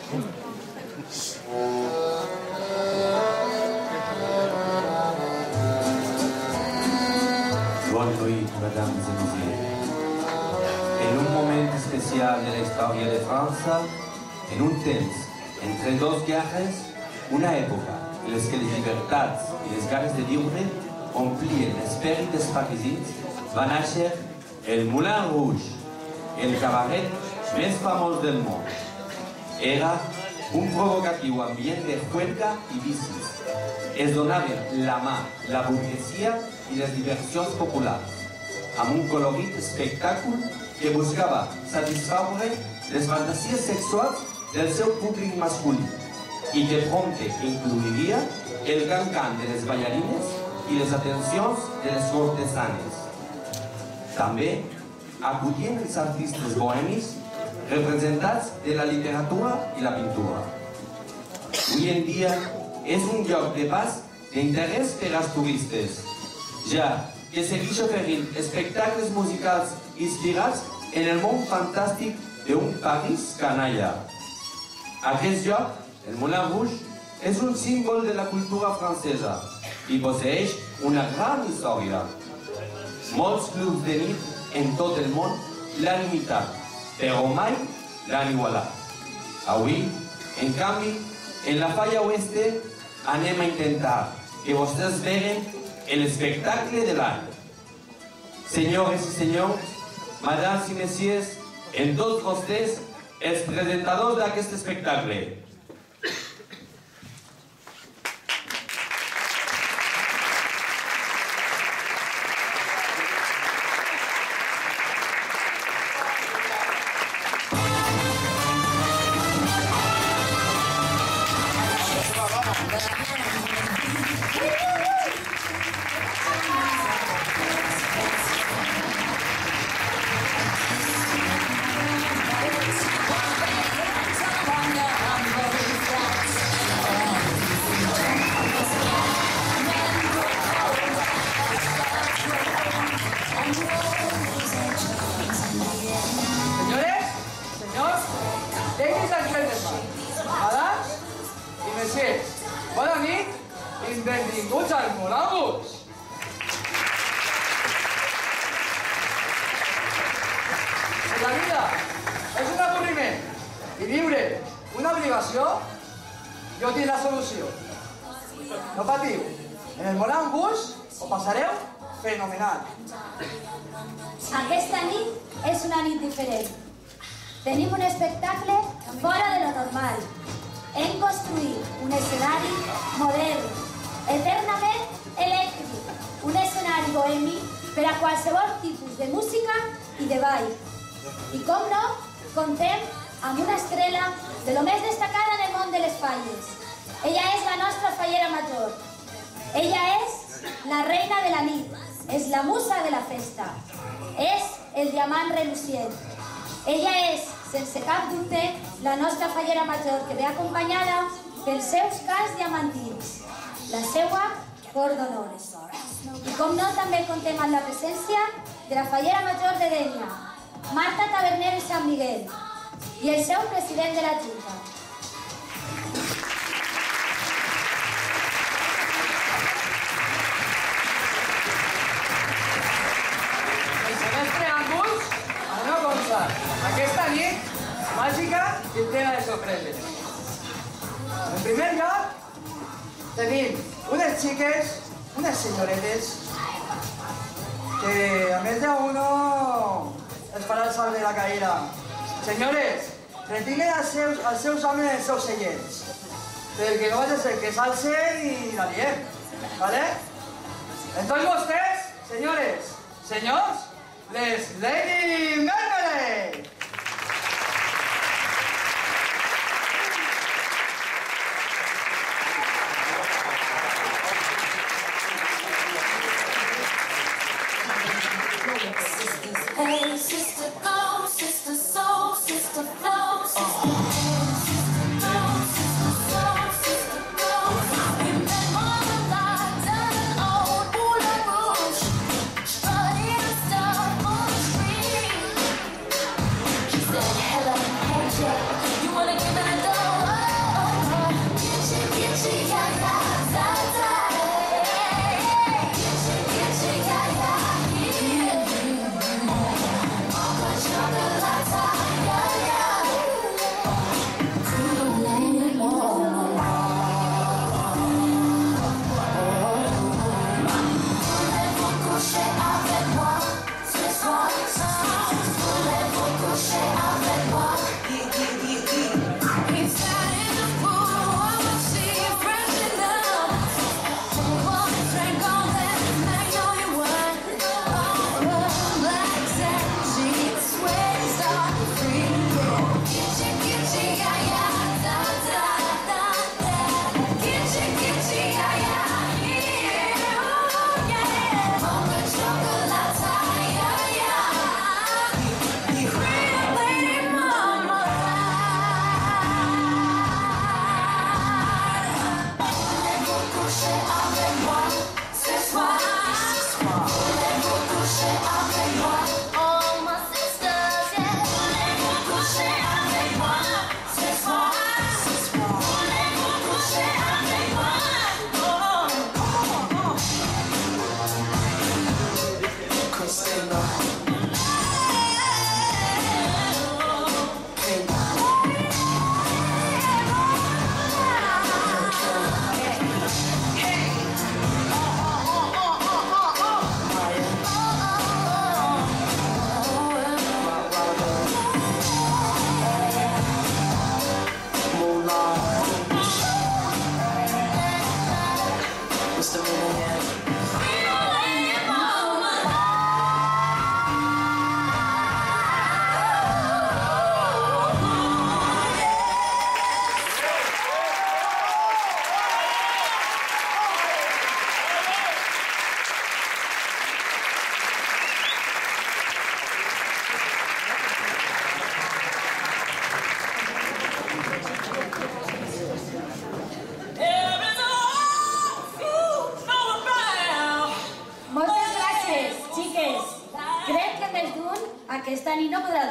Bon nuit, mesdames et messieurs. En un moment especial de la història de França, en un temps entre dos guerres, una època en les que les llibertats i les ganes de viure omplien l'esperit dels parisins, va néixer el Moulin Rouge, el cabaret més famós del món. Era un provocatiu ambient de juerga i vicis. Es donaven la mà la burguesia i les diversions populars, amb un colorit espectacle que buscava satisfaure les fantasies sexuals del seu públic masculí i que prompte incluiria el cancan de les ballarines i les atencions de les cortesanes. També acudien els artistes bohemis representats de la literatura i la pintura. Avui en dia és un lloc de pas d'interès per als turistes, ja que segueix oferint espectacles musicals inspirats en el món fantàstic d'un París canalla. Aquest lloc, el Moulin Rouge, és un símbol de la cultura francesa i posseeix una gran història. Molts clubs de nit en tot el món l'han imitat, però mai l'han igualat. Avui, en canvi, en la Falla Oeste anem a intentar que vostès veguen l'espectacle de l'any. Senyores i senyors, madams i messieurs, en tots vostès, els presentadors d'aquest espectacle. La vida és un avorriment i viure una obligació, jo tinc la solució. No patiu, en el Moulin Rouge ho passareu fenomenal. Aquesta nit és una nit diferent. Tenim un espectacle fora de lo normal. Hem construït un escenari modern, eternament elèctric, un escenari bohemi per a qualsevol tipus de música i de ball. I com no, contem amb una estrella de lo més destacada en el món de les falles. Ella és la nostra fallera major. Ella és la reina de la nit, és la musa de la festa, és el diamant relucient. Ella és, sense cap dubte, la nostra fallera major que ve acompanyada pels seus cas diamantins, la seua cor d'honor. I com no, també contem amb la presència de la fallera major de Dénia, Marta Taverner i Sant Miguel, i el seu president de la Junta. Sense més preàmbuls, anem a començar. Aquesta nit màgica i plena de sorpreses. En primer lloc, tenim unes xiques, unes senyoretes, que a més d'uno es farà el salt de la caïra. Senyores, retinguen els seus homes en els seus seients, perquè no vagi a ser que s'alcen i la liem, ¿vale? Entonces vostès, senyores, senyors, les Lady Marmalade! Hey, sister, go, sister, soul, sister, flow, sister, sister, go, sister, soul, sister, go. Remember the lights and an old Moulin Rouge, running a star on the street.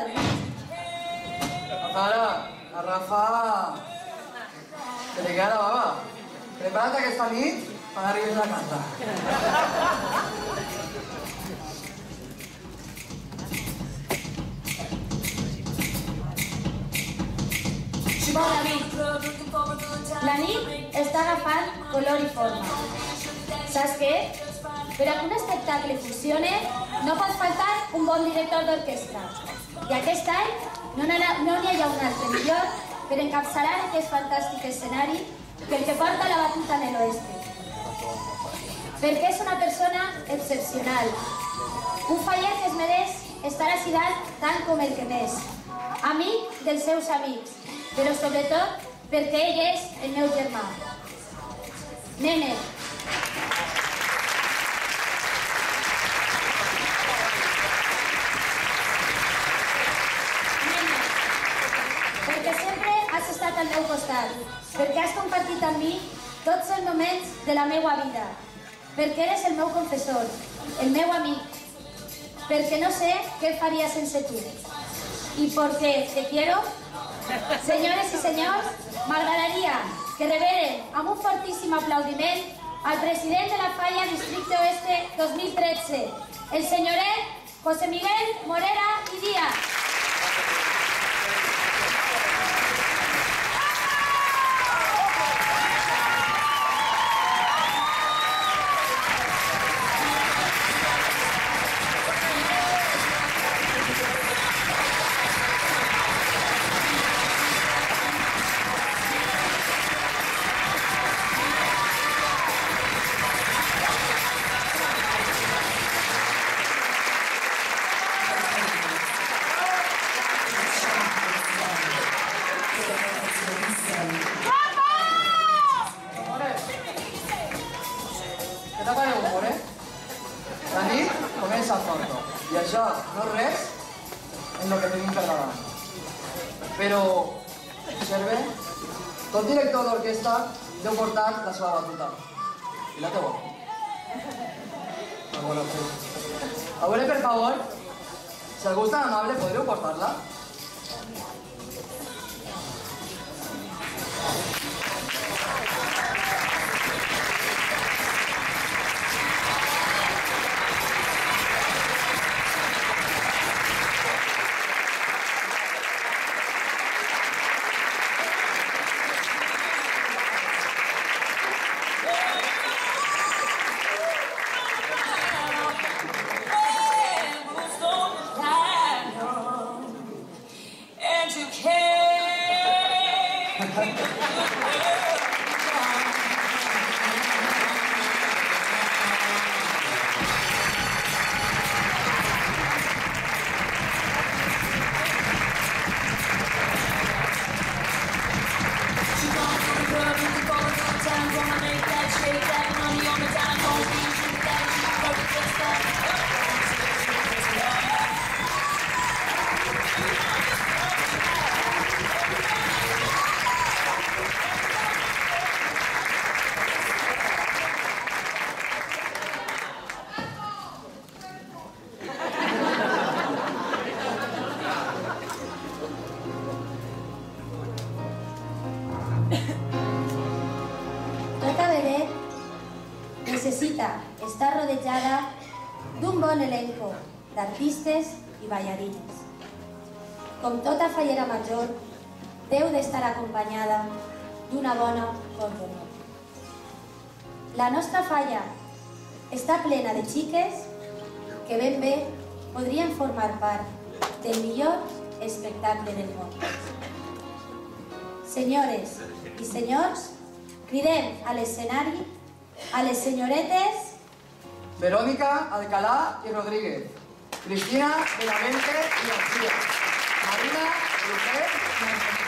A Rafa se li queda la baba. Prepara't aquesta nit quan arribis a casa. Bona nit. La nit està agafant color i forma. Saps què? Per a que un espectacle funcione no pot faltar un bon director d'orquestra. I aquest any no n'hi ha un altre millor per encapçalar aquest fantàstic escenari que el que porta la batuta en l'oeste. Perquè és una persona excepcional. Un fallet que es mereix estar a dalt tant com el que més. Amic dels seus amics, però sobretot perquè ell és el meu germà. Nene. Perquè sempre has estat al meu costat, perquè has compartit amb mi tots els moments de la meva vida, perquè eres el meu confessor, el meu amic, perquè no sé què faria sense tu. I perquè te quiero, senyores i senyors, m'agradaria que reberen amb un fortíssim aplaudiment al president de la Falla Districte Oeste 2013, el senyoret José Miguel Morera i Díaz. I això no és res en el que tenim per davant. Però, observe, tot director d'orquestra deu portar la seva batuta. I la teua. A veure, per favor, si algú és tan amable, podríeu portar-la? Necessita estar rodejada d'un bon elenco d'artistes i ballarines. Com tota fallera major, deu d'estar acompanyada d'una bona cordonera. La nostra falla està plena de xiques que ben bé podrien formar part del millor espectacle del món. Senyores i senyors, cridem a l'escenari a les senyoretes Verónica Alcalá y Rodríguez, Cristina Benavente y García, Marina Lujer y Antonio.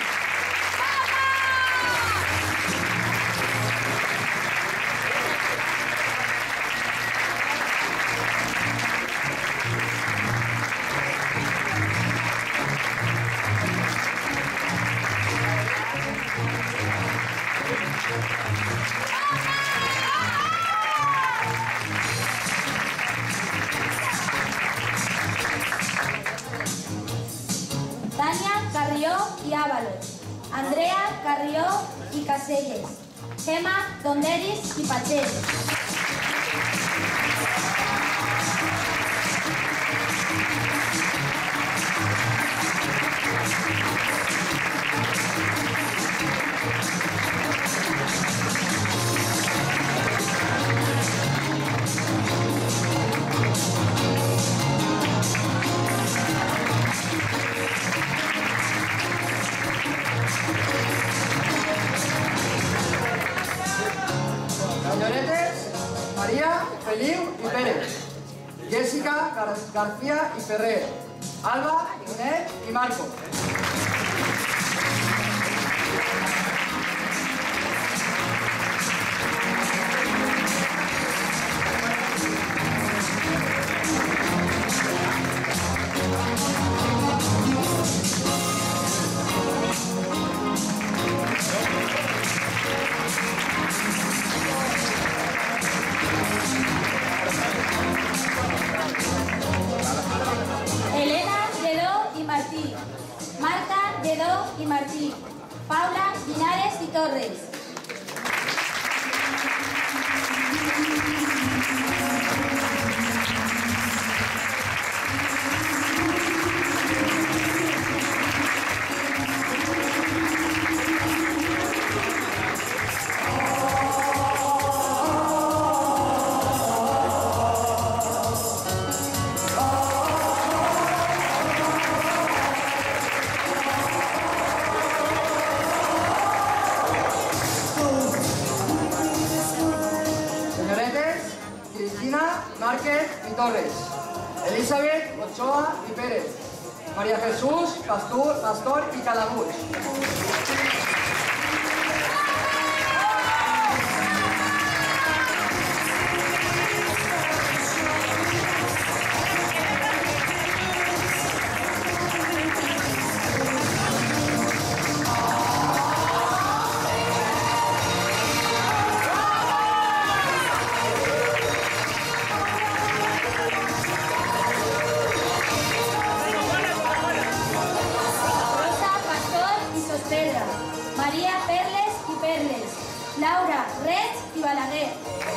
Tania Carrió y Ábalos, Andrea Carrió y Caselles, Gemma Donderis y Pachel. Senyoretes, María, Feliu y Pérez, Jessica García y Ferrer, Alba, Inés y Marco. Elena Lledó y Martí, Marta Lledó y Martí, Paula Linares y Torres. Senyoretes, Cristina Márquez y Torres, Elizabeth Ochoa y Pérez, María Jesús Pastor y Calabuch. Rosa Pastor y Sospedra, María Perles y Perles, Laura Rech y Balaguer.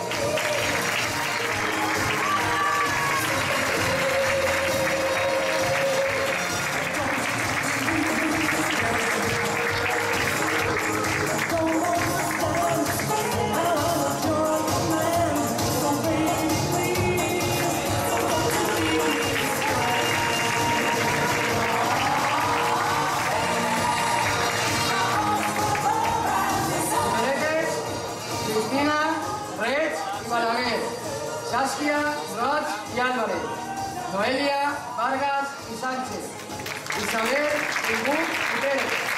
Senyoretes, Cristina Rech y Balaguer, Saskia Roch y Álvarez, Noelia Vargas y Sánchez, Isabel Ingún y Pérez.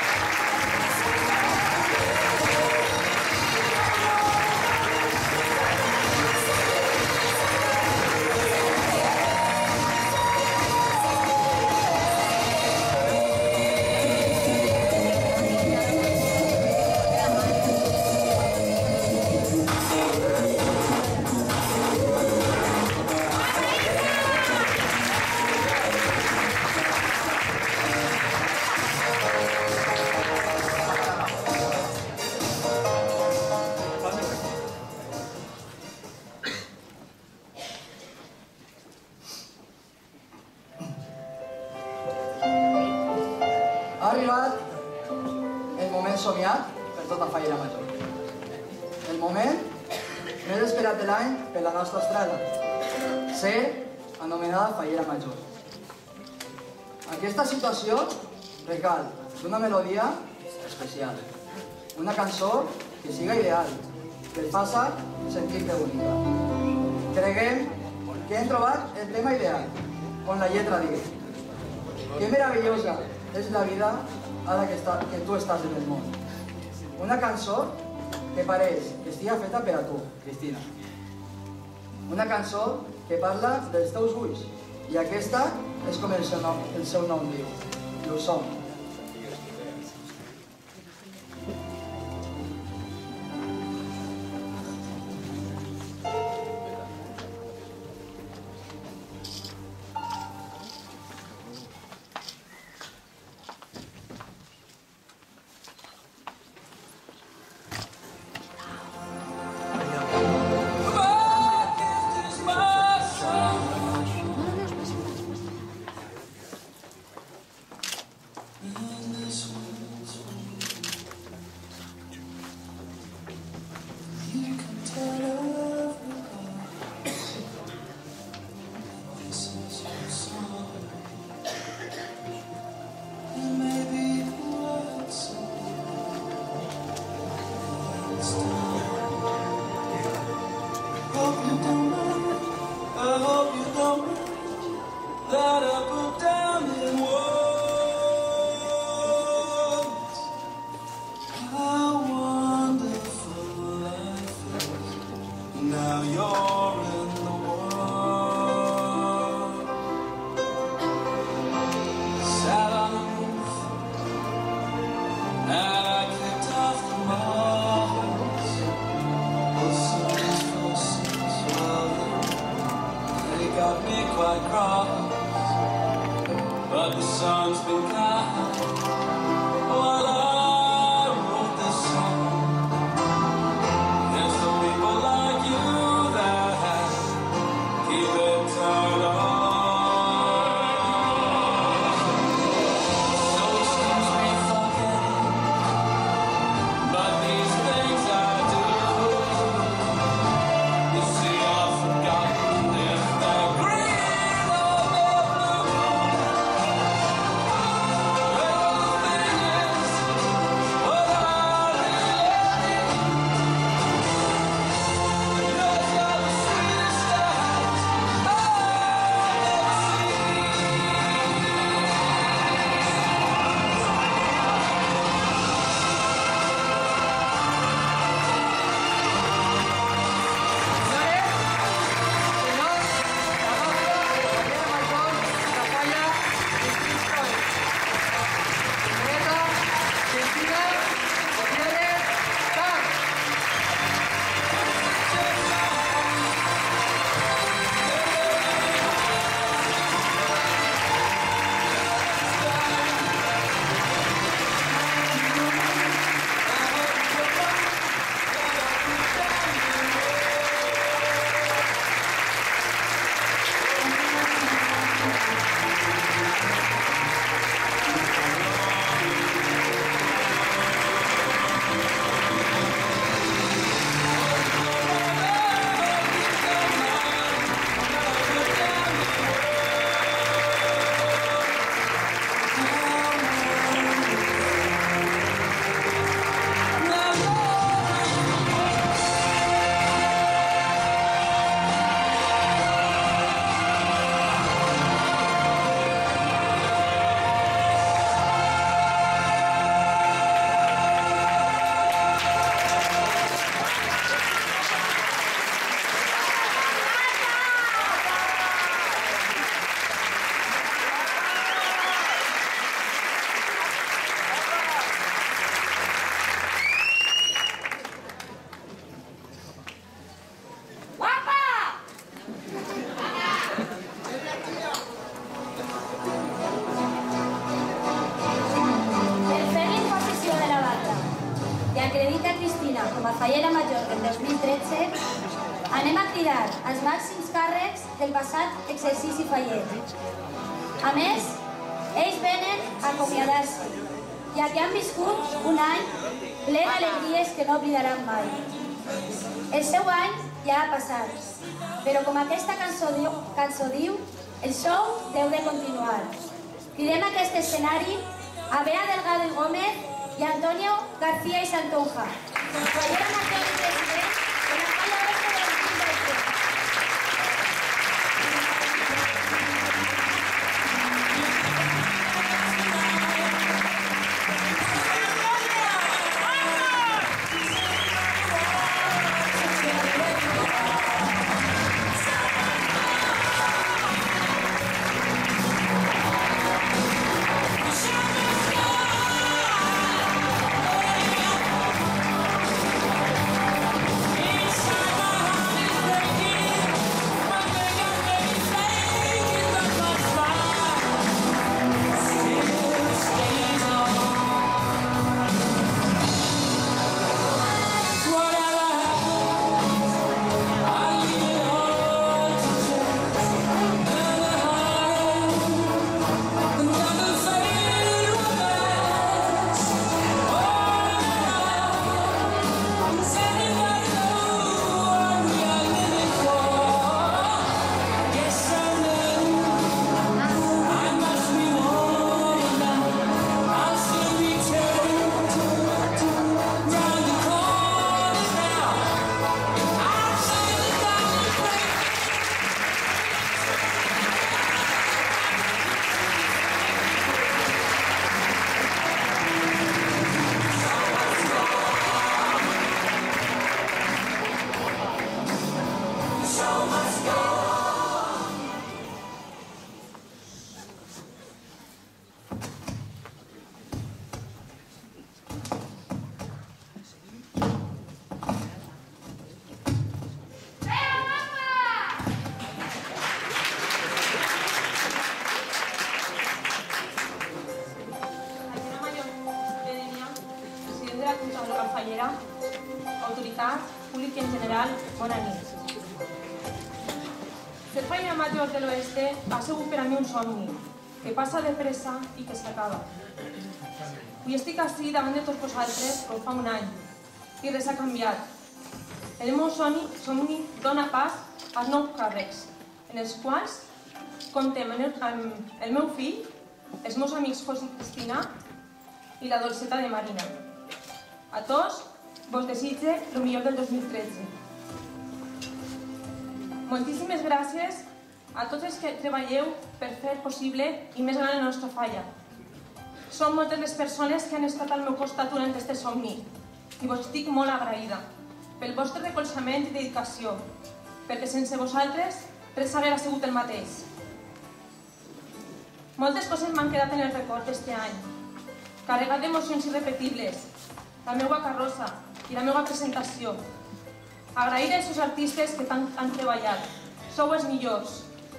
Ha arribat el moment somiat per tota Fallera Major. El moment més esperat de l'any per la nostra estrada, ser anomenada Fallera Major. Aquesta situació recal d'una melodia especial, una cançó que siga ideal, que et faça sentir-te única. Creguem que hem trobat el tema ideal, on la lletra diu: qué maravillosa es la vida ara que tu estàs en el món. Una cançó que pareix que estigui feta per a tu, Cristina. Una cançó que parla dels teus ulls, i aquesta és com el seu nom diu, i ho som. com a fallera major del 2013, anem a cridar els màxims càrrecs del passat exercici faller. A més, ells venen a acomiadar-se, ja que han viscut un any ple d'alegries que no oblidaran mai. El seu any ja ha passat, però com aquesta cançó diu, el show deu de continuar. Cridem a aquest escenari a Bea Delgado i Gómez i Antonio García y Santonja, fallera major i president de la Falla Oeste de 2013. Alfallera, autoritat, públic en general, bona nit. Ser fallera major de l'Oeste ha sigut per a mi un somni, que passa de pressa i que s'acaba. Avui estic així davant de tots vosaltres com fa un any, i res ha canviat. El meu somni dona pas als nous càrrecs, en els quals comptem amb el meu fill, els meus amics Cristina i la dolceta de Marina. A tots vos desitge el millor del 2013. Moltíssimes gràcies a tots els que treballeu per fer possible i més gran la nostra falla. Són moltes les persones que han estat al meu costat durant aquest somni i vos estic molt agraïda pel vostre recolzament i dedicació, perquè sense vosaltres res haguera sigut el mateix. Moltes coses m'han quedat en el record d'este any, carregat d'emocions irrepetibles, la meva carrossa i la meva presentació. Agrair a aquests artistes que tant han treballat. Sou els millors.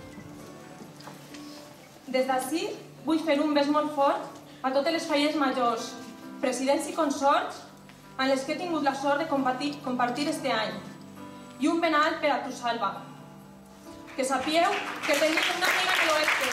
Des d'ací vull fer un bes molt fort a totes les falleres majors, presidents i consorts amb les que he tingut la sort de compartir este any. I un ben alt per a tu, Salva. Que sapieu que teniu una amiga de l'Oeste.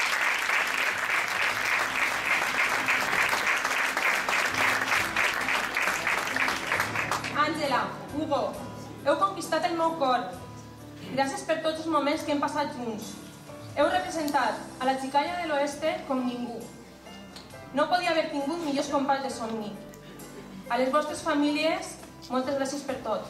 Àngela, Hugo, heu conquistat el meu cor. Gràcies per tots els moments que hem passat junts. Heu representat a la xicalla de l'Oeste com ningú. No podia haver tingut millors companys de somni. A les vostres famílies, moltes gràcies per tot.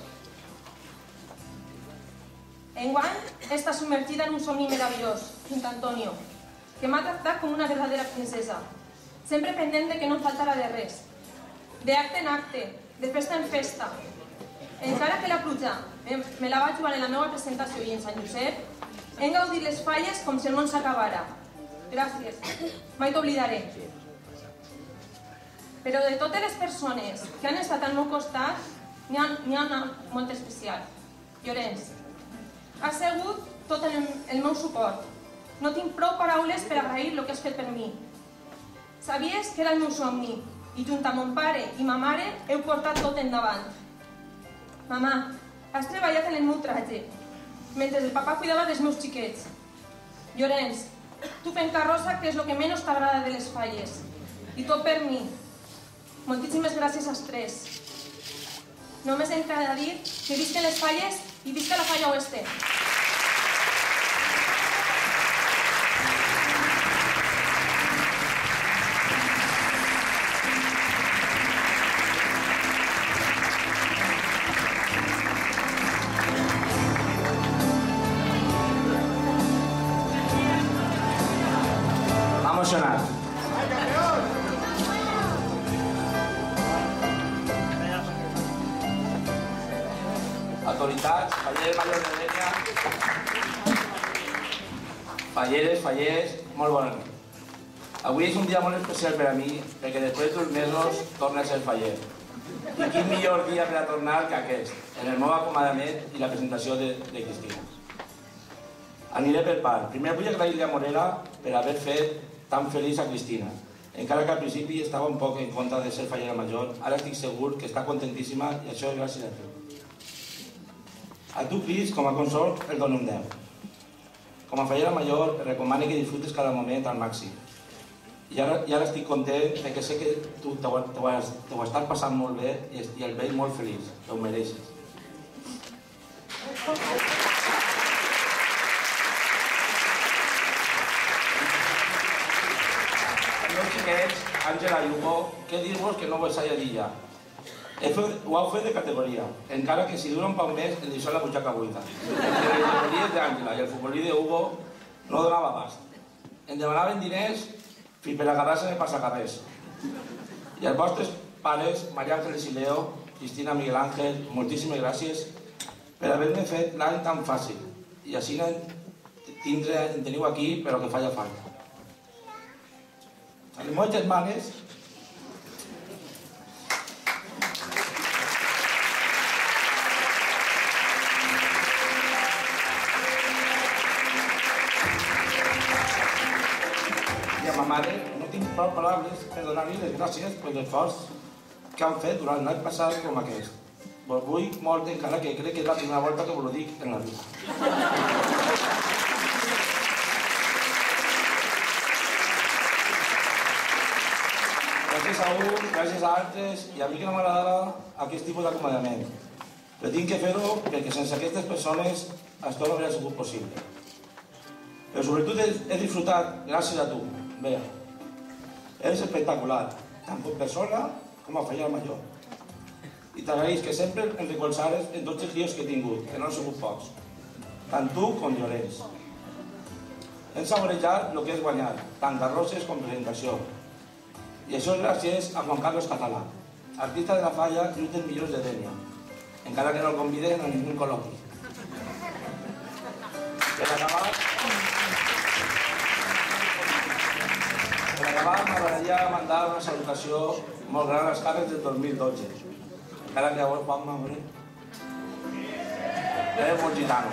Enguany està submergida en un somni meravellós, junto a Antonio, que m'ha tractat com una verdadera princesa, sempre pendent de que no em faltara de res. D'acte en acte, de festa en festa. Encara que la pluja me la vaig jugar en la meva presentació i en Sant Josep, hem gaudit les falles com si el món s'acabara. Gràcies, mai t'oblidaré. Però de totes les persones que han estat al meu costat, n'hi ha una molt especial. Llorenç. Has sigut tot el meu suport. No tinc prou paraules per agrair el que has fet per mi. Sabies que era el meu somni i junt amb mon pare i ma mare heu portat tot endavant. Mamà, has treballat en el meu traje, mentre el papà cuidava dels meus xiquets. Llorenç, tu fent carrossa que és el que menys t'agrada de les falles. I tot per mi. Moltíssimes gràcies als tres. Només em queda dir que visquen les falles i visca la falla Oeste. M'ha emocionat. Autoritats, falleres majors de Dénia, fallers, molt bona nit. Avui és un dia molt especial per a mi, perquè després d'uns mesos torna a ser faller. I quin millor dia per a tornar que aquest, en el meu acomodament i la presentació de Cristina. Aniré per part. Primer vull agrair-li a Morera per haver fet tan feliç a Cristina. Encara que al principi estava un poc en contra de ser fallera major, ara estic segur que està contentíssima i això és gràcies a tu. A tu, Cris, com a consort, el dono un 10. Com a fallera major, et recomano que disfrutes cada moment al màxim. I ara estic content perquè sé que tu t'ho estàs passant molt bé i el veig molt feliç. Ho mereixes. Els meus xiquets, Àngela i Hugo, què dir-vos que no vos haig de dir ja? Ho heu fet de categoria, encara que si dura un poc més el deixeu la butxaca buida. Les futbolies d'Àngela i el futbolí de Hugo no donava abast. Em demanaven diners fins per agarrar-se de passacarrers. I als vostres pares, Maria Ángeles i Leo, Cristina, Miguel Ángel, moltíssimes gràcies per haver-me fet l'any tan fàcil. I així en teniu aquí per el que falla falta. A les meves germanes, i a ma mare no tinc prou paraules per donar-li les gràcies per l'esforç que han fet durant l'any passat com aquest. Vos vull molt, encara que crec que és la primera volta que vos ho dic en la vida. Gràcies a un, gràcies a altres, i a mi que no m'agradava aquest tipus d'acompanyament. Però tinc que fer-ho perquè sense aquestes persones això no hauria sigut possible. Però sobretot he disfrutat gràcies a tu, Bea. Eres espectacular, tant com persona com a filla major. I t'agraïs que sempre em recolzares en tots els dies que he tingut, que no han sigut pocs. Tant tu com Llorenç. Hem saborejat el que és guanyar, tant carrosses com presentació. I això és gràcies a Juan Carlos Català, artista de la falla i un dels millors de Dénia, encara que no el conviden a ningú col·loqui. Per acabar, m'agradaria mandar una salutació molt gran als càrrecs del 2012. Encara que llavors, Juanma, era molt gitano.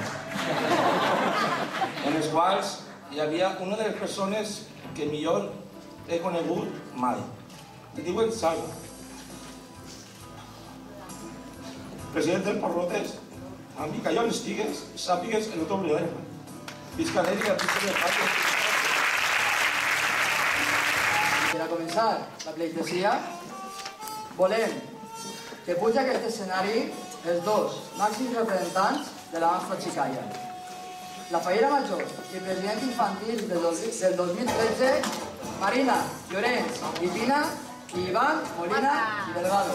En els quals hi havia una de les persones que millor he conegut mai. Li diuen Salva. President del Porrotes, amic, que jo n'estigues, sàpigues que no t'oblidaré. Visca l'Eri, artista de Falla. Per a començar la pleitesia, volem que puja a aquest escenari els dos màxims representants de la nostra xicalla. La fallera major i president infantil del 2013, Marina, Llorenç i Pina, i Iván, Molina i Delgado.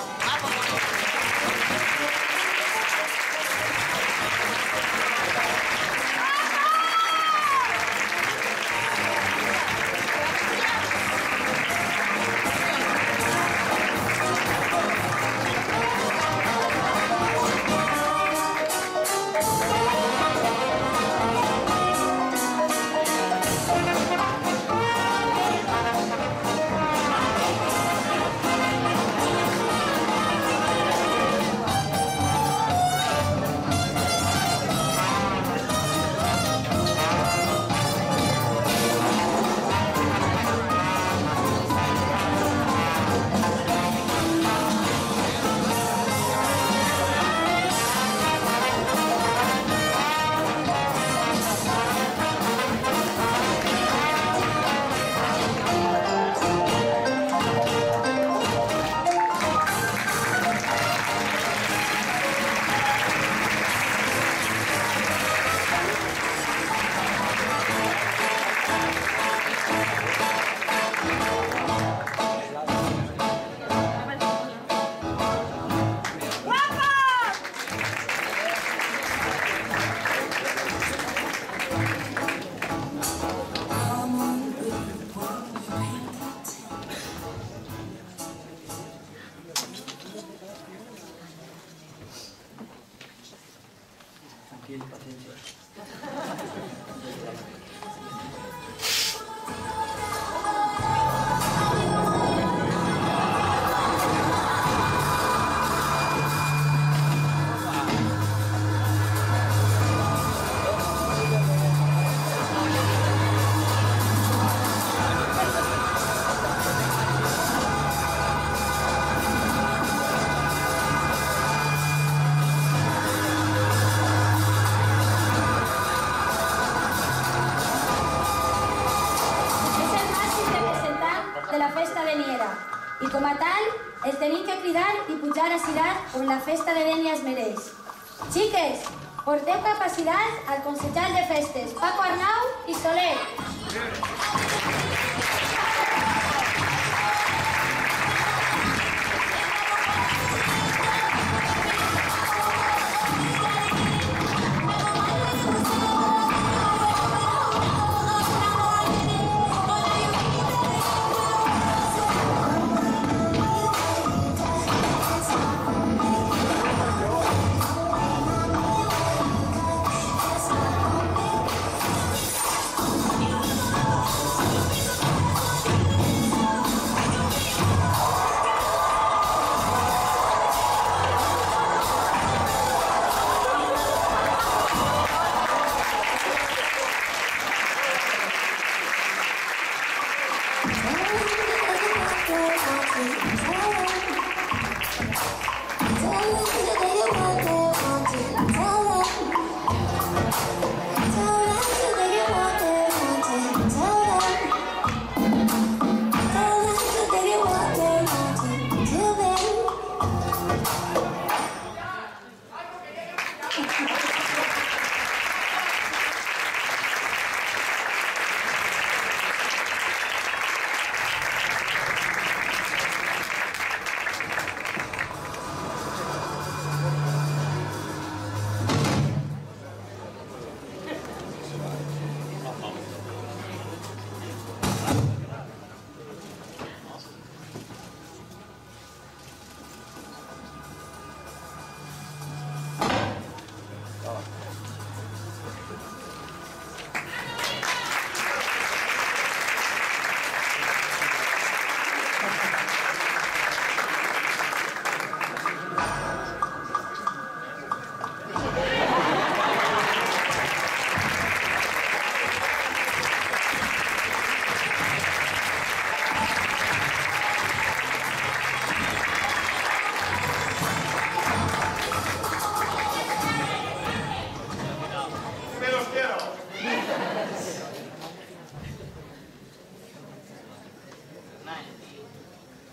I com a tal, els tenim que cridar i pujar a Cirat on la festa de Dénia es mereix. Xiques, porteu capacitat al consellal de festes, Paco Arnau i Soler.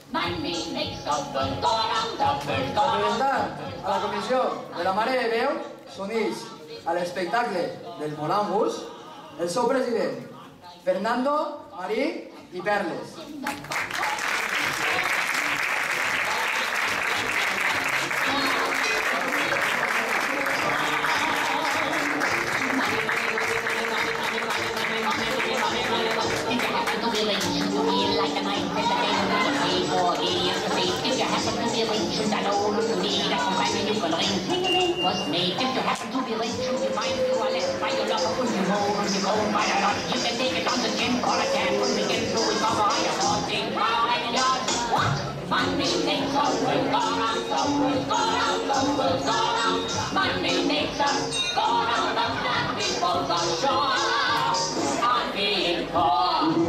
Representant a la comissió de la Mare de Déu s'uneix a l'espectacle del Moulin Rouge el seu president, Fernando, Marí i Perles. Was made. If you happen to be late, you find you are left by your lover when you go by a lot. You can take it on the gym or a can when we get through with cover your 14 pound yards. What? Money makes us go round, the world go round, the world go round. Money makes us go round, the flat people are sure on being poor.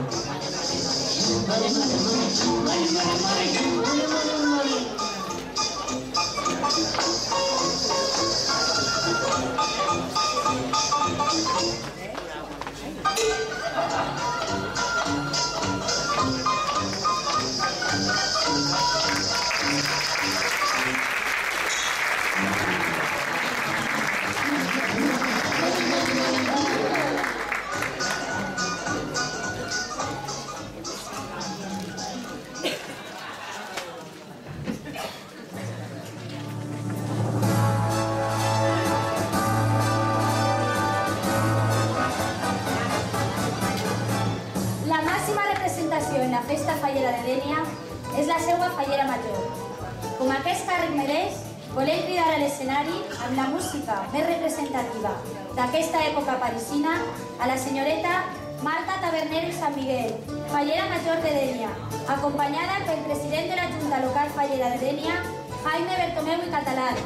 En la festa fallera de Dénia és la seva fallera major. Com aquest càrrec mereix, volem cridar a l'escenari amb la música més representativa d'aquesta època parisina a la senyoreta Marta Tabernero i Sant Miguel, fallera major de Dénia, acompanyada pel president de la Junta Local Fallera de Dénia, Jaime Bertomeu i Catalán.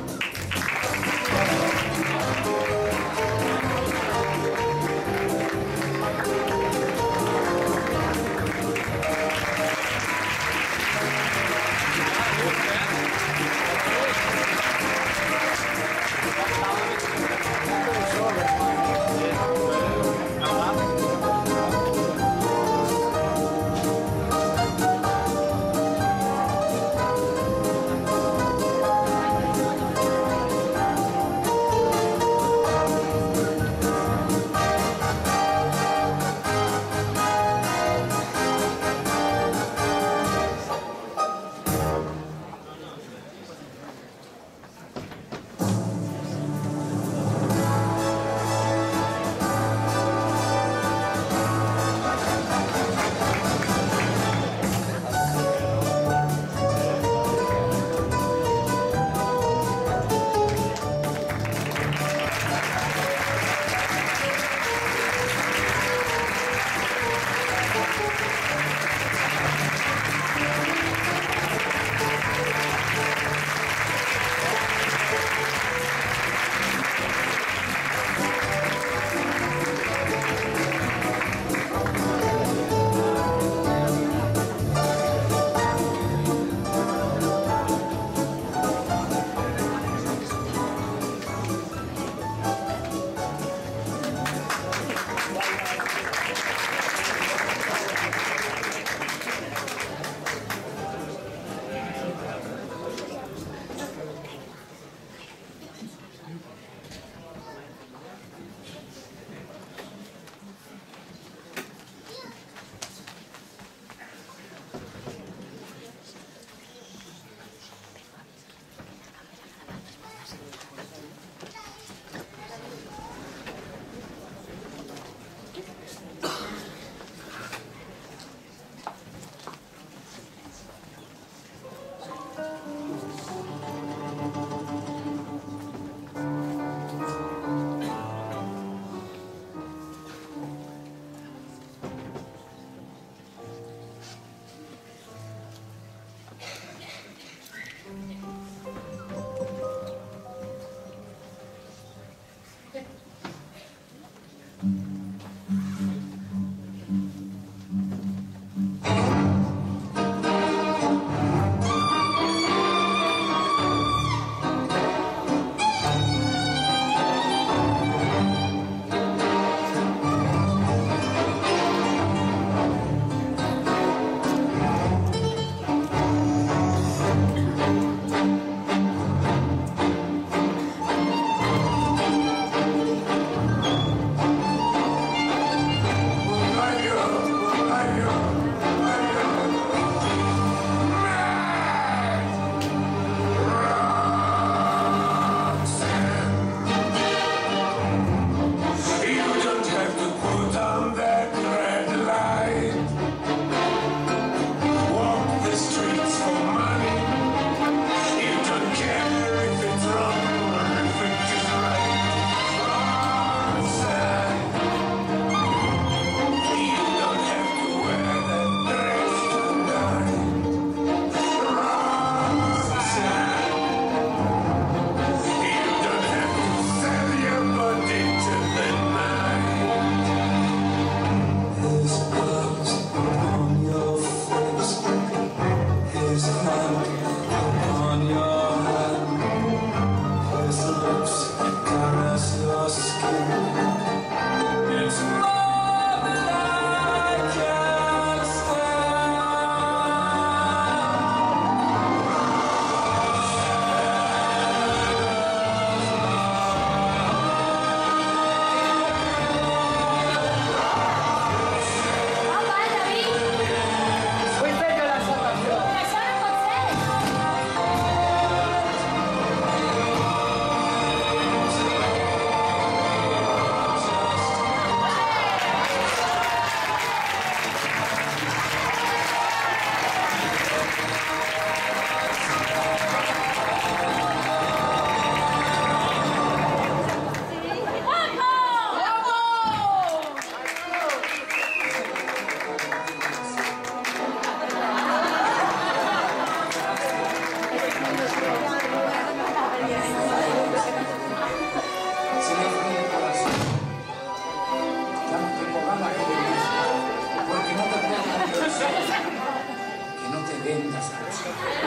40 anys.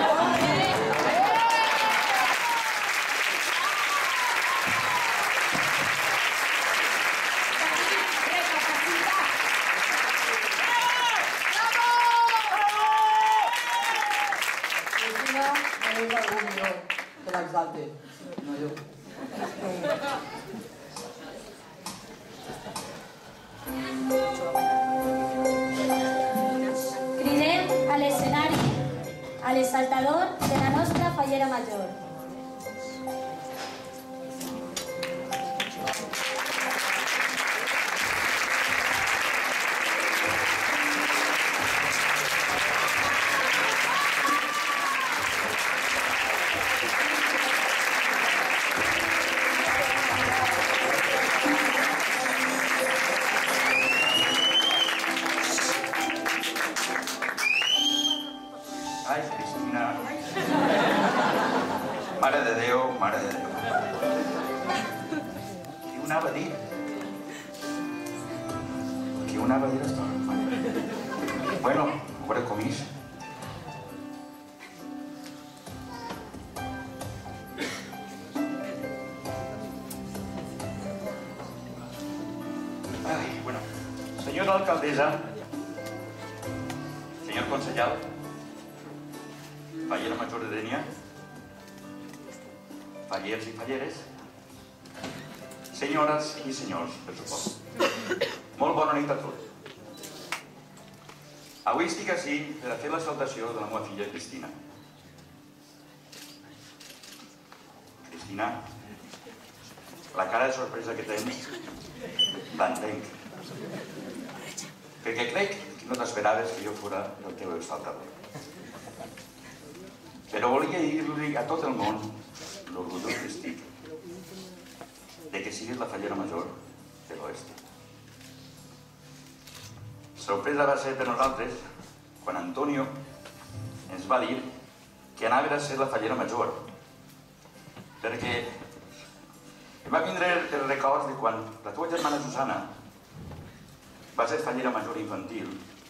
Cristina, no és algú millor que l'exalte, no jo. Cridem a l'escenari a l'exaltador de la nostra fallera major. Ai, Cristina. Mare de Déu, mare de Déu. Qui ho anava a dir? Qui ho anava a dir esto? Bueno, a veure com és. Ai, bueno. Senyora alcaldessa, senyor concejal, fallera major de Dénia, fallers i falleres, senyores i senyors, per supost. Molt bona nit a tots. Avui estic ací per a fer la salutació de la meva filla Cristina. Cristina, la cara de sorpresa que tens, l'entenc. Perquè crec que no t'esperaves que jo fora el teu exaltador. Però volia dir-li a tot el món l'orgullós que estic de que siguis la fallera major de l'Oest. Sorpresa va ser per nosaltres quan Antonio ens va dir que anava a ser la fallera major, perquè em va vindre els records de quan la teva germana Susana va ser fallera major infantil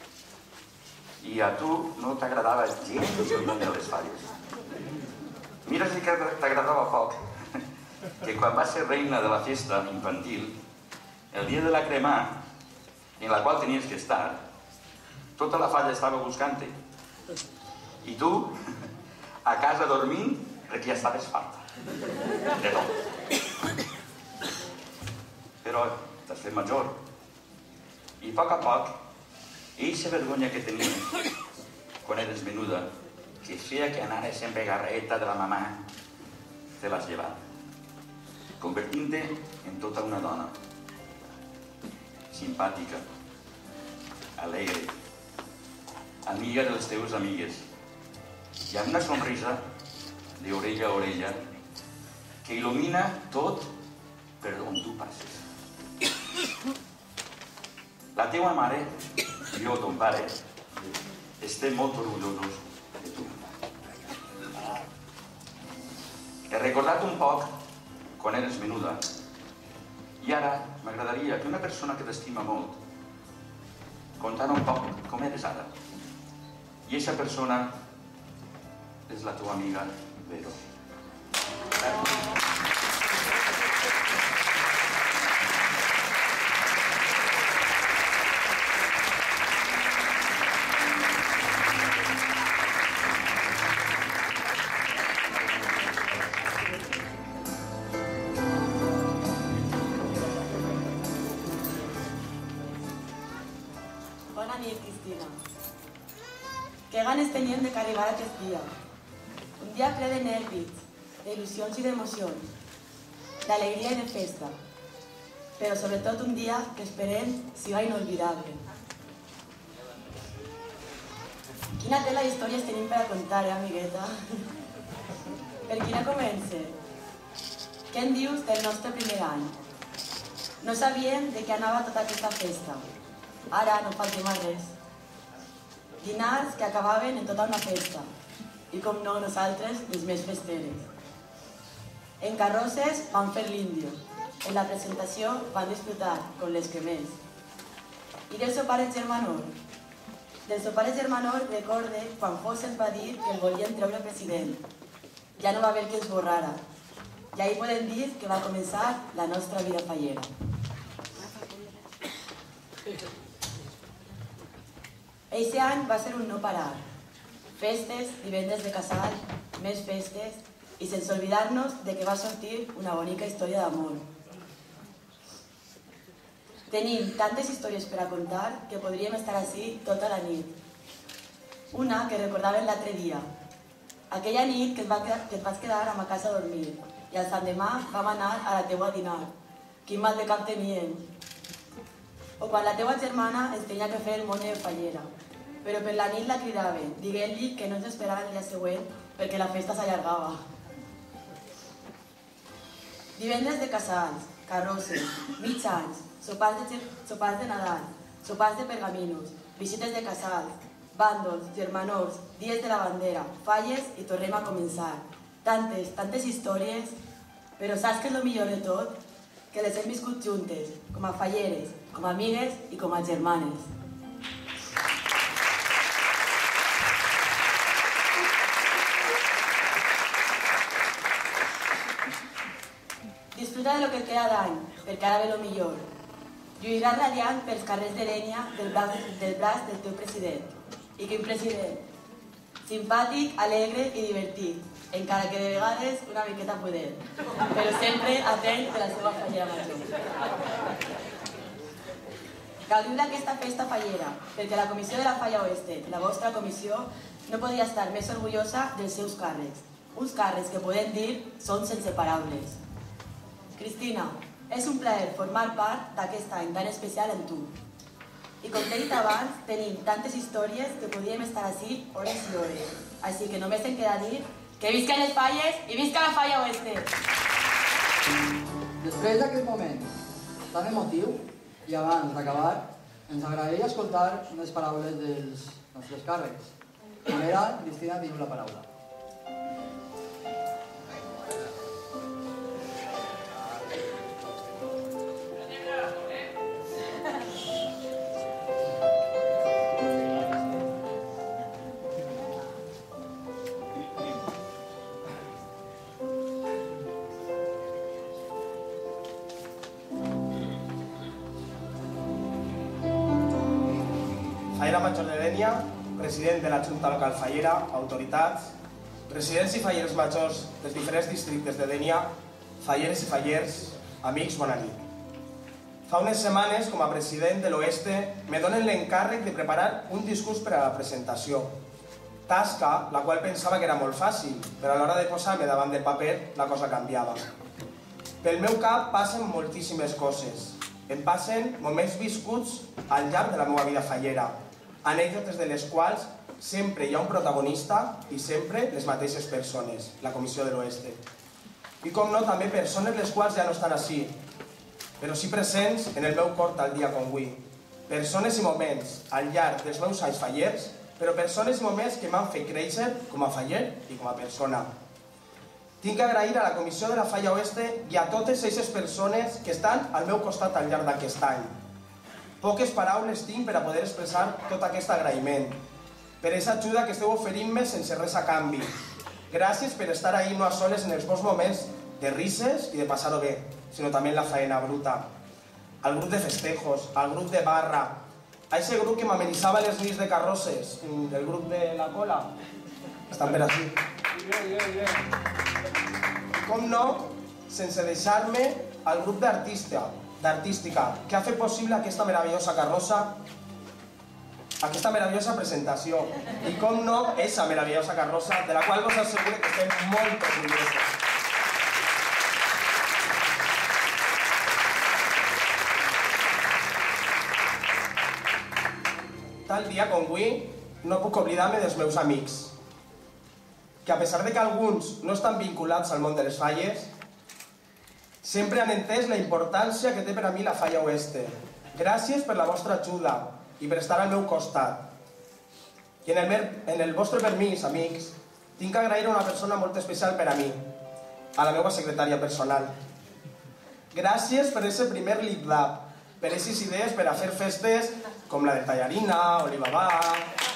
i a tu no t'agradava gens el món de les falles. Mira si que t'agradava poc que quan va ser reina de la festa infantil, el dia de la cremà, en la qual tenies que estar, tota la falla estava buscant-te. I tu, a casa dormint, perquè ja estaves farta. De tot. Però t'has fet major. I a poc, eixa vergonya que tenies quan eres menuda, que feia que anares sempre garreta de la mamà, te l'has llevat, convertint-te en tota una dona simpàtica, alegre, amiga de les teves amigues, i amb una sonrisa d'orella a orella que il·lumina tot per on tu passes. La teua mare i jo, ton pare, estem molt orgullosos de tu. He recordat un poc quan eres menuda i ara m'agradaria que una persona que t'estima molt contara un poc com eres ara. I aquesta persona és la teva amiga Vero. Bona nit, Cristina. Que ganes teníem de que arribara aquest dia. Un dia ple de nervis, d'il·lusions i d'emocions, d'alegria i de festa. Però sobretot un dia que esperem siga inolvidable. Quina tela d'històries tenim per a contar, amigueta? Per quina comença? Què en dius del nostre primer any? No sabíem de què anava tota aquesta festa. Ara no faltem a res. Dinars que acabaven en tota una festa. I com no, nosaltres, les més festeres. En carrosses van fer l'índio. En la presentació van disfrutar, com les que més. I del sopar en germanor. Del seu pare germanor recorde quan José ens va dir que el volien treure president. Ja no va haver qui ens borrara. I ahir podem dir que va començar la nostra vida fallera. Eixe any va ser un no parar. Festes, divendres de casal, més festes, i sense oblidar-nos de que va sortir una bonica història d'amor. Tenim tantes històries per a contar que podríem estar ací tota la nit. Una que recordàvem l'altre dia. Aquella nit que et vas quedar a ma casa a dormir i al l'endemà vam anar a la teua a dinar. Quin mal de cap teníem. O quan la teua germana ens tenia que fer el món de fallera, però per la nit la cridaven, dient-li que no ens esperava el dia següent perquè la festa s'allargava. Divendres de casals, carrosses, mig anys, sopars de Nadal, sopars de pergaminos, visites de casals, bàndols, germanors, dies de la bandera, falles i tornem a començar. Tantes històries, però saps què és el millor de tot? Que les hem viscut juntes, com a falleres, com a amigues i com a germanes. Disfruta de lo que et queda d'any, perquè ara ve lo millor. Lluiràs radiant pels carrers de Dénia del braç del teu president. I quin president? Simpàtic, alegre i divertit, encara que de vegades una miqueta poder, però sempre atent de la seva fallera major. Gaudiu d'aquesta festa fallera, perquè la Comissió de la Falla Oeste, la vostra comissió, no podia estar més orgullosa dels seus càrrecs. Uns càrrecs que podem dir són sense paraules. Cristina, és un plaer formar part d'aquest any tan especial amb tu. I com t'he dit abans, tenim tantes històries que podríem estar ací hores i hores. Així que només em queda dir que visquen les falles i visca la Falla Oeste! Després d'aquest moment tan emotiu, i abans d'acabar, ens agradaria escoltar unes paraules dels nostres càrrecs. Primera, Cristina, teniu la paraula. Fallera Major de Dénia, president de la Junta Local Fallera, autoritats, residents i falleres majors dels diferents districtes de Dénia, falleres i fallers, amics, bona nit. Fa unes setmanes, com a president de l'Oeste, me donen l'encàrrec de preparar un discurs per a la presentació. Tasca, la qual pensava que era molt fàcil, però a l'hora de posar-me davant del paper, la cosa canviava. Pel meu cap passen moltíssimes coses. Em passen moments viscuts al llarg de la meva vida fallera, anècdotes de les quals sempre hi ha un protagonista i sempre les mateixes persones, la Comissió de l'Oeste. I com no, també persones les quals ja no estan ací, però sí presents en el meu cor tal dia com avui. Persones i moments al llarg dels meus anys fallers, però persones i moments que m'han fet créixer com a faller i com a persona. Tinc que agrair a la Comissió de la Falla Oeste i a totes aquestes persones que estan al meu costat al llarg d'aquest any. Poques paraules tinc per a poder expressar tot aquest agraïment, per aquesta ajuda que esteu oferint-me sense res a canvi. Gràcies per estar ahí no a soles en els vostres moments de rises i de passar-ho bé, sinó també en la faena bruta. Al grup de festejos, al grup de barra, a aquest grup que m'amenitzava les nits de carrosses, el grup de la cola. Estan per aquí. Com no, sense deixar-me al grup d'Artística, que ha fet possible aquesta meravellosa carrossa, aquesta meravellosa presentació. I com no, aquesta meravellosa carrossa, de la qual vos asseguro que estem molt orgullosos. Tal dia com avui, no puc oblidar-me dels meus amics, que a pesar de que alguns no estan vinculats al món de les falles, sempre han entès la importància que té per a mi la Falla Oeste. Gràcies per la vostra ajuda i per estar al meu costat. I en el vostre permís, amics, tinc que agrair a una persona molt especial per a mi, a la meva secretària personal. Gràcies per aquest primer Lip Lab, per aquestes idees per a fer festes com la de Tallarina, Olivabà,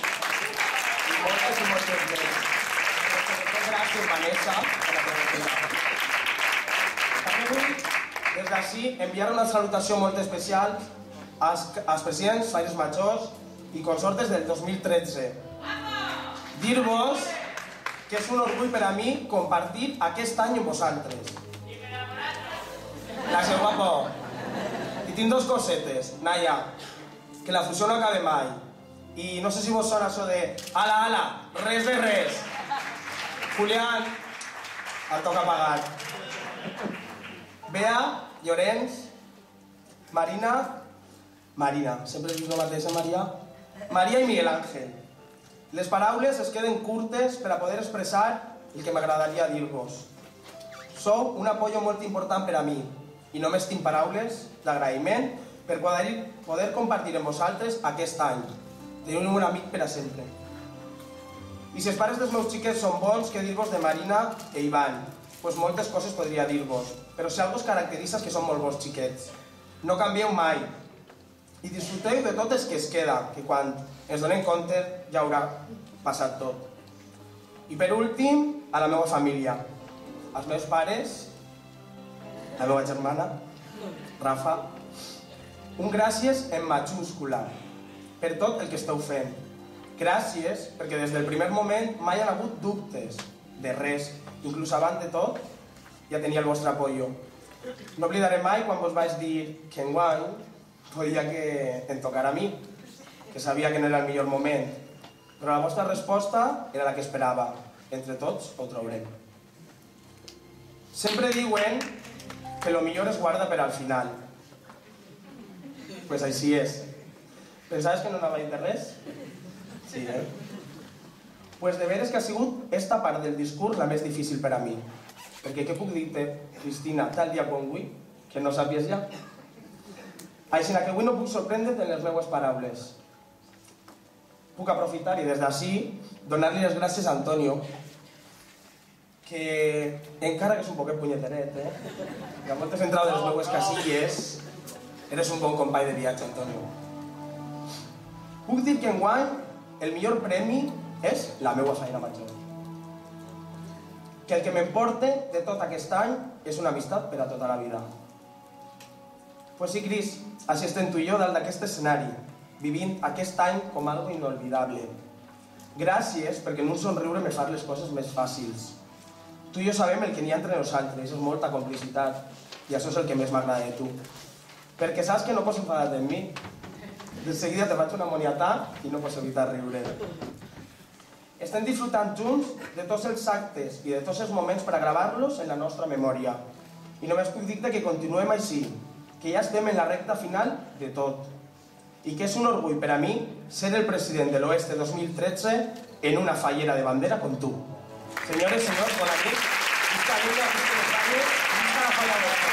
moltes i moltes més. Sobretot gràcies, Vanessa, per la teva feina. També vull, des d'ací, enviar una salutació molt especial als presidents, falles majors i consortes del 2013. Dir-vos que és un orgull per a mi compartir aquest any amb vosaltres. Gràcies, guapo. I tinc dos cosetes. Naya, que la fusió no acabe mai. I no sé si vos sona això de ala, ala, res de res. Julián, el toca pagat. Bea, Llorenç, Marina, sempre dius el mateix, Maria? Maria i Miguel Ángel. Les paraules es queden curtes per a poder expressar el que m'agradaria dir-vos. Sou un apoyo molt important per a mi i només tinc paraules d'agraïment per poder compartir amb vosaltres aquest any. Teniu un amic per a sempre. I si els pares dels meus xiquets són bons, què dir-vos de Marina e Ivan? Pues moltes coses podria dir-vos, però si algo es caracteritza és que són molt bons xiquets. No canvieu mai. I disfruteu de tot el que es queda, que quan ens donem compte ja haurà passat tot. I per últim, a la meva família. Als meus pares, la meva germana, Rafa, un gràcies en majúscula per tot el que esteu fent. Gràcies perquè des del primer moment mai han hagut dubtes de res. Inclús abans de tot ja tenia el vostre apoyo. No oblidaré mai quan vos vaig dir que enguany podia que em tocara a mi, que sabia que no era el millor moment, però la vostra resposta era la que esperava. Entre tots ho traurem. Sempre diuen que el millor es guarda per al final. Pues així és. Pensaves que no anava a dir de res? Sí, eh? Pues de veres que ha sigut esta part del discurs la més difícil per a mi. Perquè què puc dir-te, Cristina, tal dia com avui, que no sàpies ja? Així que avui no puc sorprendre't en les meves paraules. Puc aprofitar i des d'ací donar-li les gràcies a Antonio, que encara que és un poquet punyeteret, que a moltes entrades de les meves casilles, eres un bon company de viatge, Antonio. Puc dir que enguany el millor premi és la meva feina major. Que el que m'emporte de tot aquest any és una amistat per a tota la vida. Pues sí, Cris, així estem tu i jo dalt d'aquest escenari, vivint aquest any com algo inolvidable. Gràcies perquè en un somriure me fas les coses més fàcils. Tu i jo sabem el que n'hi ha entre nosaltres, és molta complicitat, i això és el que més m'agrada de tu. Perquè saps que no pots enfadar amb mi. De seguida te faig una moniatà i no pots evitar riure. Estem disfrutant junts de tots els actes i de tots els moments per a gravar-los en la nostra memòria. I només puc dir-te que continuem així, que ja estem en la recta final de tot. I que és un orgull per a mi ser el president de l'Oeste 2013 en una fallera de bandera com tu. Senyores, senyors, bona nit. Visca Lleida, visca Espanya, visca la falla d'Oeste.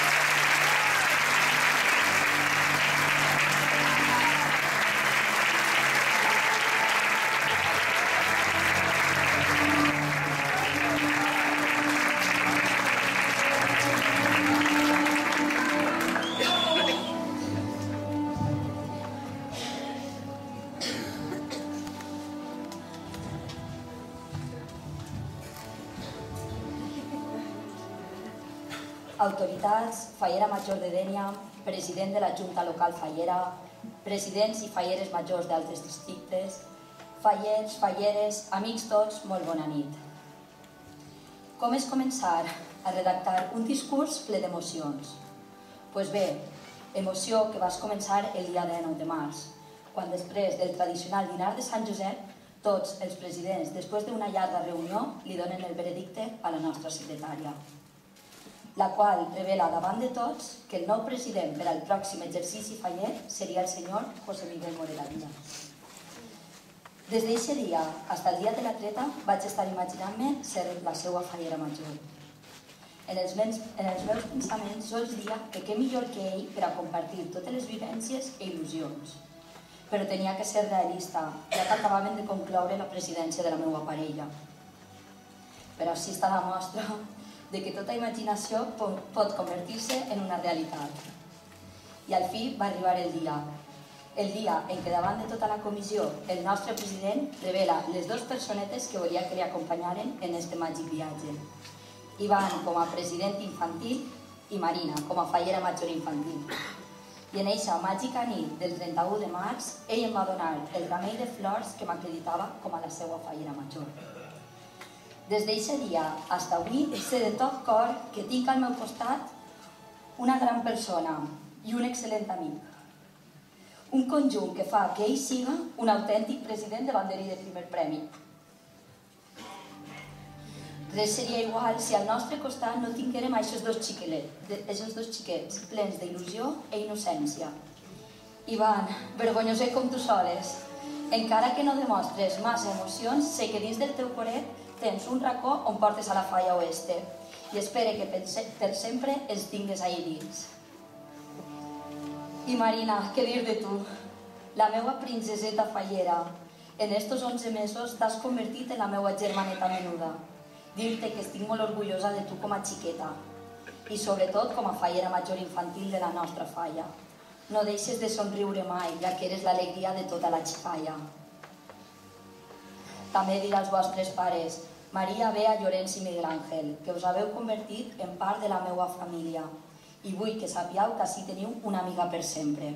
Autoritats, fallera major de Dénia, president de la Junta Local Fallera, presidents i falleres majors d'altres districtes, fallers, falleres, amics tots, molt bona nit. Com és començar a redactar un discurs ple d'emocions? Pues bé, emoció que vas començar el dia 9 de març, quan després del tradicional dinar de Sant Josep, tots els presidents, després d'una llarga reunió, li donen el veredicte a la nostra secretària, la qual revela davant de tots que el nou president per al pròxim exercici faller seria el senyor José Miguel Morera Díaz. Des d'aquest dia fins al dia de la treta vaig estar imaginant-me ser la seva fallera major. En els meus pensaments sols dia que què millor que ell per a compartir totes les vivències i il·lusions. Però tenia que ser realista, ja que acabaven de concloure la presidència de la meva parella. Però així està la mostra de que tota imaginació pot convertir-se en una realitat. I al fi va arribar el dia. el dia en què davant de tota la comissió el nostre president revela les dues personetes que volia que li acompanyaren en este màgic viatge. Ivan com a president infantil i Marina com a fallera major infantil. I en eixa màgica nit del 31 de març, ell em va donar el ramell de flors que m'acreditava com a la seva fallera major. Des d'eixe dia fins avui sé de tot cor que tinc al meu costat una gran persona i un excel·lent amic. Un conjunt que fa que ell siga un autèntic president de banderí de primer premi. Res seria igual si al nostre costat no tinguérem aquests dos xiquets plens d'il·lusió i innocència. Ivan, vergonyoser com tu soles, encara que no demostres massa emocions, sé que dins del teu coret tens un racó on portes a la falla oeste i espero que per sempre els tingues ahí dins. I Marina, què dir de tu? La meva princeseta fallera. En estos 11 mesos t'has convertit en la meva germaneta menuda. Dir-te que estic molt orgullosa de tu com a xiqueta i sobretot com a fallera major infantil de la nostra falla. No deixes de somriure mai, ja que eres l'alegria de tota la xifalla. També dir als vostres pares, Maria, Bea, Llorenç i Miguel Ángel, que us haveu convertit en part de la meva família i vull que sapigueu que així teniu una amiga per sempre.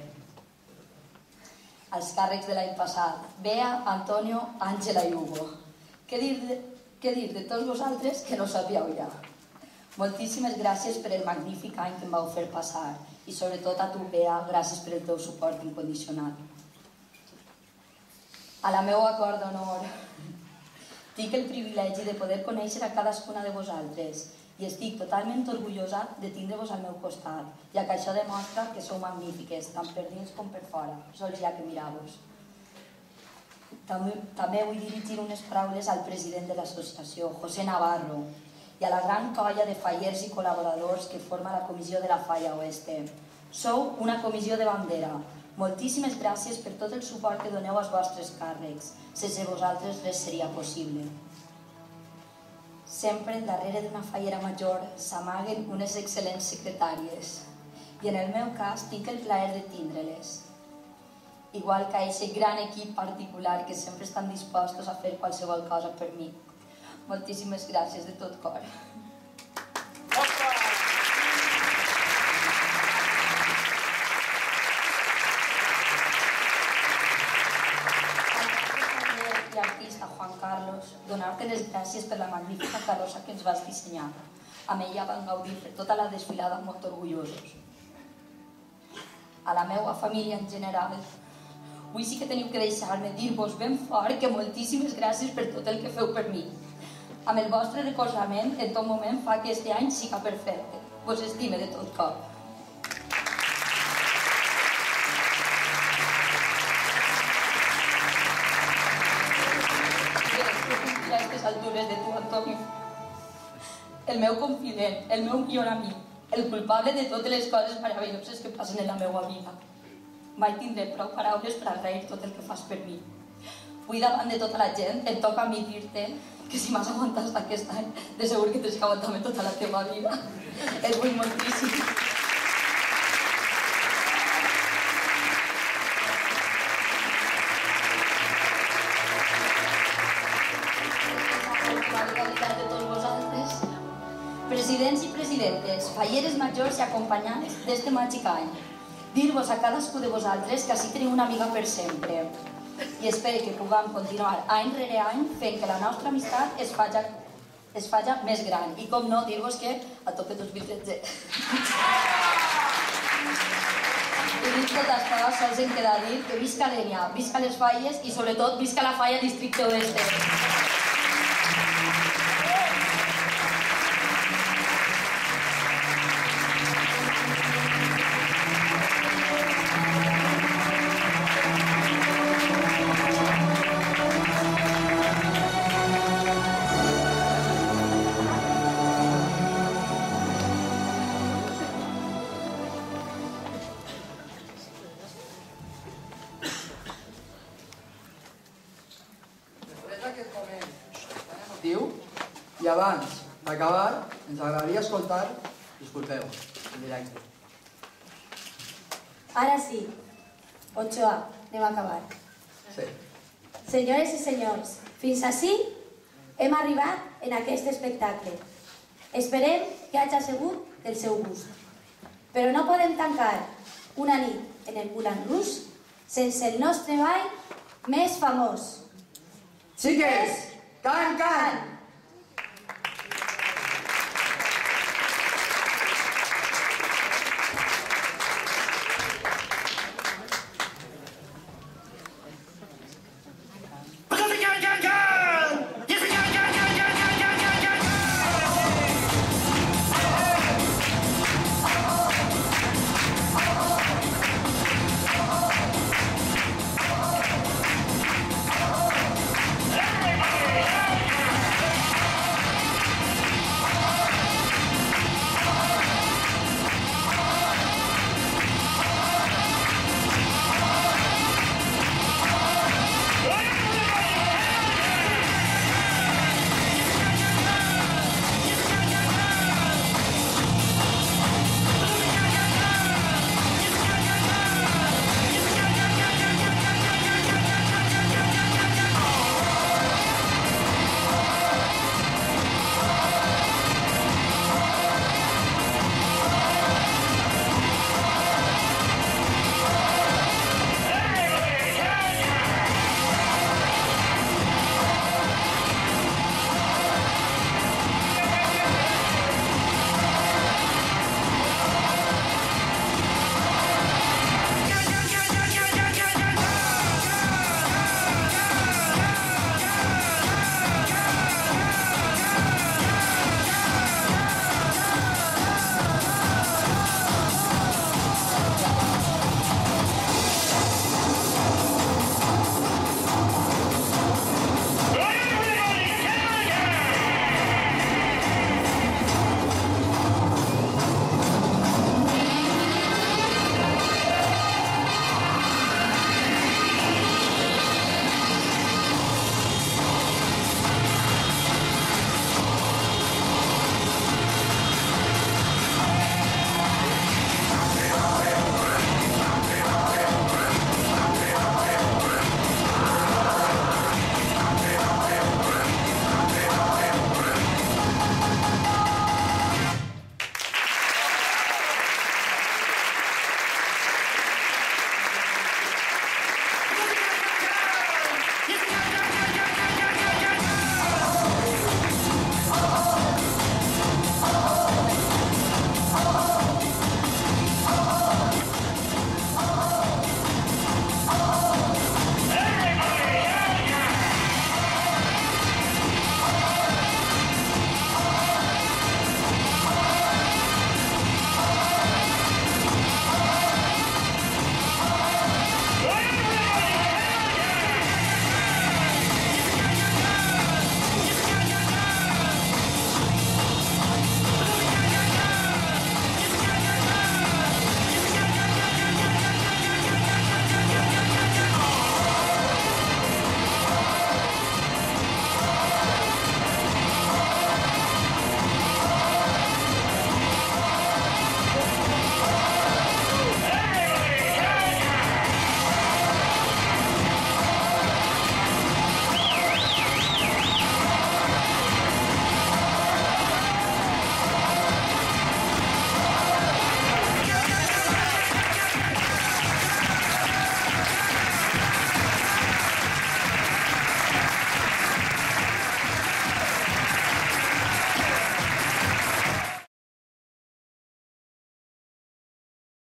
Els càrrecs de l'any passat, Bea, Antonio, Àngela i Hugo. Què dir de tots vosaltres que no sabíeu ja? Moltíssimes gràcies per el magnífic any que em vau fer passar i sobretot a tu, Bea, gràcies per el teu suport incondicional. A la meva cort d'honor, tinc el privilegi de poder conèixer a cadascuna de vosaltres i estic totalment orgullosa de tindre-vos al meu costat, ja que això demostra que sou magnífiques, tant per dins com per fora, sols ja que mirar-vos. També vull dirigir unes paraules al president de l'associació, José Navarro, i a la gran colla de fallers i col·laboradors que forma la comissió de la Falla Oeste. Sou una comissió de bandera. Moltíssimes gràcies per tot el suport que doneu als vostres càrrecs. Sense vosaltres res seria possible. Sempre darrere d'una fallera major s'amaguen unes excel·lents secretàries i en el meu cas tinc el plaer de tindre-les. Igual que aquest gran equip particular que sempre estan dispostos a fer qualsevol cosa per mi. Moltíssimes gràcies de tot cor. Carlos, donar-te les gràcies per la magnífica carrossa que ens vas dissenyar. Amb ella vam gaudir per tota la desfilada molt orgullosos. A la meva família en general, avui sí que teniu que deixar-me dir-vos ben fort que moltíssimes gràcies per tot el que feu per mi. Amb el vostre recolzament, en tot moment fa que este any siga perfecte. Vos estime de tot cor. Altures de tu, Antonio. El meu confident, el meu millor amic, el culpable de totes les coses meravelloses que passen en la meva vida. Mai tindré prou paraules per agrair tot el que fas per mi. Avui davant de tota la gent em toca a mi dir-te que si m'has aguantat aquest any, de segur que tens que aguantar-me tota la teva vida. Et vull moltíssim. Presidents i presidentes, falleres majors i acompanyants d'este màgic any. Dir-vos a cadascú de vosaltres que així teniu una amiga per sempre. I espero que puguem continuar any rere any fent que la nostra amistat es faci més gran. I com no, dir-vos que a tope 2013. I dit tot això, sols em queda dir que visca Dénia, visca les falles i sobretot visca la falla Districte Oeste. I abans d'acabar, ens agradaria escoltar, disculpeu, en directe. Ara sí, Ochoa, anem a acabar. Sí. Senyores i senyors, fins ací hem arribat en aquest espectacle. Esperem que hagi sigut del seu gust. Però no podem tancar una nit en el Moulin Rouge sense el nostre ball més famós. Xiques, can, can!